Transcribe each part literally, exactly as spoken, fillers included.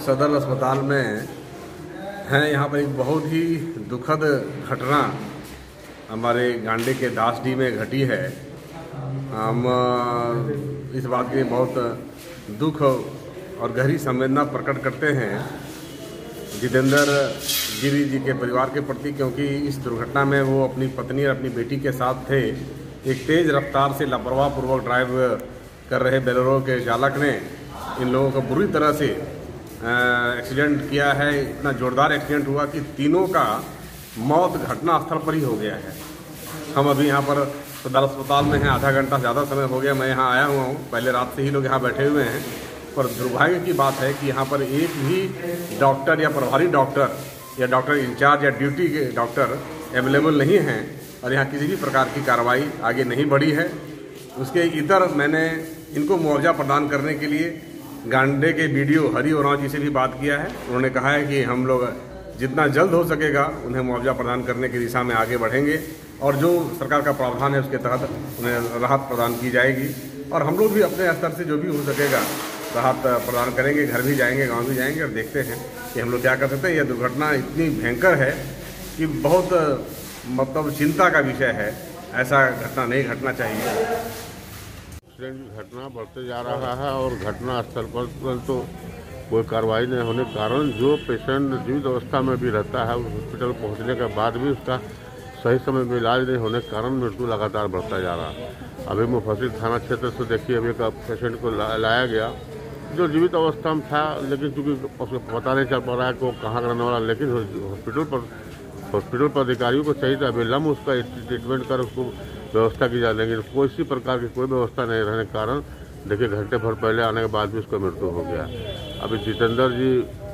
सदर अस्पताल में हैं। यहाँ पर एक बहुत ही दुखद घटना हमारे गांडे के दासडी में घटी है। हम इस बात के बहुत दुख और गहरी संवेदना प्रकट करते हैं जितेंद्र गिरी जी के परिवार के प्रति, क्योंकि इस दुर्घटना में वो अपनी पत्नी और अपनी बेटी के साथ थे। एक तेज़ रफ्तार से लापरवाह पूर्वक ड्राइव कर रहे बोलेरो के चालक ने इन लोगों को बुरी तरह से एक्सीडेंट किया है। इतना जोरदार एक्सीडेंट हुआ कि तीनों का मौत घटना स्थल पर ही हो गया है। हम अभी यहाँ पर सदर अस्पताल में हैं। आधा घंटा ज़्यादा समय हो गया मैं यहाँ आया हुआ हूँ। पहले रात से ही लोग यहाँ बैठे हुए हैं, पर दुर्भाग्य की बात है कि यहाँ पर एक भी डॉक्टर या प्रभारी डॉक्टर या डॉक्टर इंचार्ज या ड्यूटी के डॉक्टर अवेलेबल नहीं हैं और यहाँ किसी भी प्रकार की कार्रवाई आगे नहीं बढ़ी है। उसके इतर मैंने इनको मुआवजा प्रदान करने के लिए गांडे के बीडीओ हरि ओरांव जी से भी बात किया है। उन्होंने कहा है कि हम लोग जितना जल्द हो सकेगा उन्हें मुआवजा प्रदान करने की दिशा में आगे बढ़ेंगे और जो सरकार का प्रावधान है उसके तहत उन्हें राहत प्रदान की जाएगी। और हम लोग भी अपने स्तर से जो भी हो सकेगा राहत प्रदान करेंगे। घर भी जाएंगे, गांव भी जाएंगे और देखते हैं कि हम लोग क्या कर सकते हैं। यह दुर्घटना इतनी भयंकर है कि बहुत मतलब चिंता का विषय है। ऐसा घटना नहीं घटना चाहिए। एक्सीडेंट की घटना बढ़ते जा रहा है और घटना स्थल पर तुरंत तो कोई कार्रवाई नहीं होने के कारण जो पेशेंट जीवित अवस्था में भी रहता है हॉस्पिटल पहुंचने के बाद भी उसका सही समय में इलाज नहीं होने के कारण मृत्यु लगातार बढ़ता जा रहा है। अभी मुफस्सिल थाना क्षेत्र से देखिए अभी का पेशेंट को ला, लाया गया जो जीवित अवस्था में था, लेकिन चूँकि उसको पता नहीं चल पा रहा है कि वो कहाँ का रहने वाला। लेकिन हॉस्पिटल पर हॉस्पिटल पर अधिकारियों को चाहिए था अविलंब उसका ट्रीटमेंट कर उसको व्यवस्था की जाए, लेकिन कोई सी प्रकार की कोई व्यवस्था नहीं रहने के कारण देखिए घंटे भर पहले आने के बाद भी उसका मृत्यु हो गया। अभी जितेंद्र जी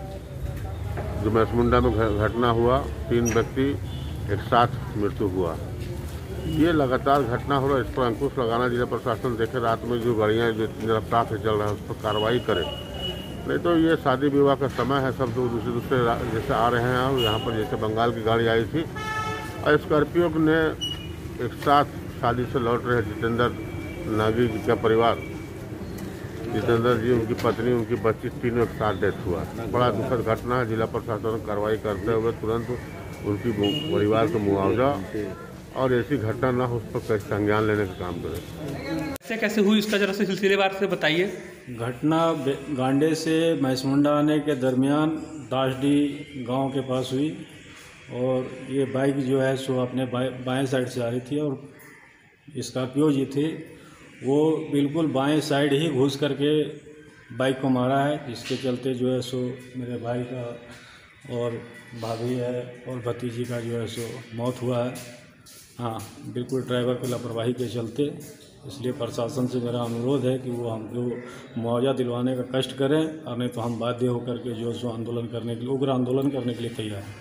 जो मैसमुंडा में घटना हुआ, तीन व्यक्ति एक साथ मृत्यु हुआ। ये लगातार घटना हो रहा है, इस पर अंकुश लगाना जिला प्रशासन देखे। रात में जो गाड़ियाँ जो रफ्तार से चल रहा है उस पर कार्रवाई करे, नहीं तो ये शादी विवाह का समय है। सब लोग दूसरे दूसरे जैसे आ रहे हैं और यहाँ पर जैसे बंगाल की गाड़ी आई थी और स्कॉर्पियो ने एक साथ शादी से लौट रहे जितेंद्र नागी जी का परिवार, जितेंद्र जी, उनकी पत्नी, उनकी बच्ची, तीनों एक साथ डेथ हुआ। बड़ा दुखद घटना है। जिला प्रशासन कार्रवाई करते हुए तुरंत उनकी परिवार को मुआवजा और ऐसी घटना ना हो उस पर कैसे संज्ञान लेने का काम करें। कैसे कैसे हुई इसका जरा से सिलसिलेवार से बताइए। घटना गांडे से मैसमुंडा आने के दरमियान दासडी गांव के पास हुई और ये बाइक जो है सो अपने बाएं साइड से आ रही थी और स्कॉर्पियो जी थी वो बिल्कुल बाएं साइड ही घुस करके बाइक को मारा है, जिसके चलते जो है सो मेरे भाई का और भाभी है और भतीजी का जो है सो मौत हुआ है। हाँ, बिल्कुल ड्राइवर की लापरवाही के चलते। इसलिए प्रशासन से मेरा अनुरोध है कि वो हमको मुआवजा दिलवाने का कष्ट करें और नहीं तो हम बाध्य होकर के जो है सो आंदोलन करने के लिए उग्र आंदोलन करने के लिए तैयार हैं।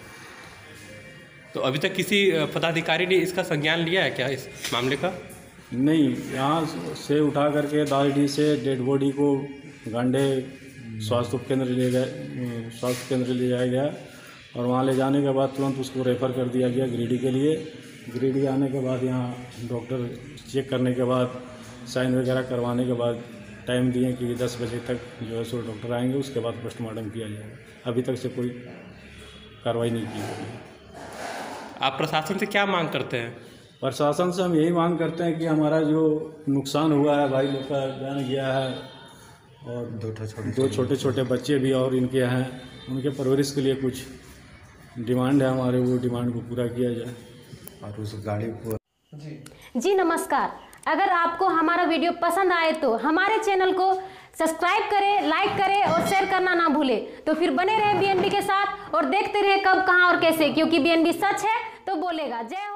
तो अभी तक किसी पदाधिकारी ने इसका संज्ञान लिया है क्या इस मामले का? नहीं, यहाँ से उठा करके दासडी से डेड बॉडी को गांडे स्वास्थ्य केंद्र ले गए स्वास्थ्य केंद्र ले जाया गया और वहाँ ले जाने के बाद तुरंत उसको रेफ़र कर दिया गया गिरिडीह के लिए। गिरिडीह आने के बाद यहाँ डॉक्टर चेक करने के बाद साइन वगैरह करवाने के बाद टाइम दिए कि दस बजे तक जो है सो डॉक्टर आएंगे, उसके बाद पोस्टमार्टम किया जाएगा। अभी तक से कोई कार्रवाई नहीं की गई। आप प्रशासन से क्या मांग करते हैं? प्रशासन से हम यही मांग करते हैं कि हमारा जो नुकसान हुआ है, भाई लोग का जान गया है और दो छोटे दो छोटे छोटे बच्चे भी और इनके हैं, उनके परवरिश के लिए कुछ डिमांड है हमारे, वो डिमांड को पूरा किया जाए और उस गाड़ी को। जी जी नमस्कार। अगर आपको हमारा वीडियो पसंद आए तो हमारे चैनल को सब्सक्राइब करें, लाइक करें और शेयर करना ना भूलें। तो फिर बने रहे बीएनबी के साथ और देखते रहे कब, कहां और कैसे, क्योंकि बीएनबी सच है तो बोलेगा। जय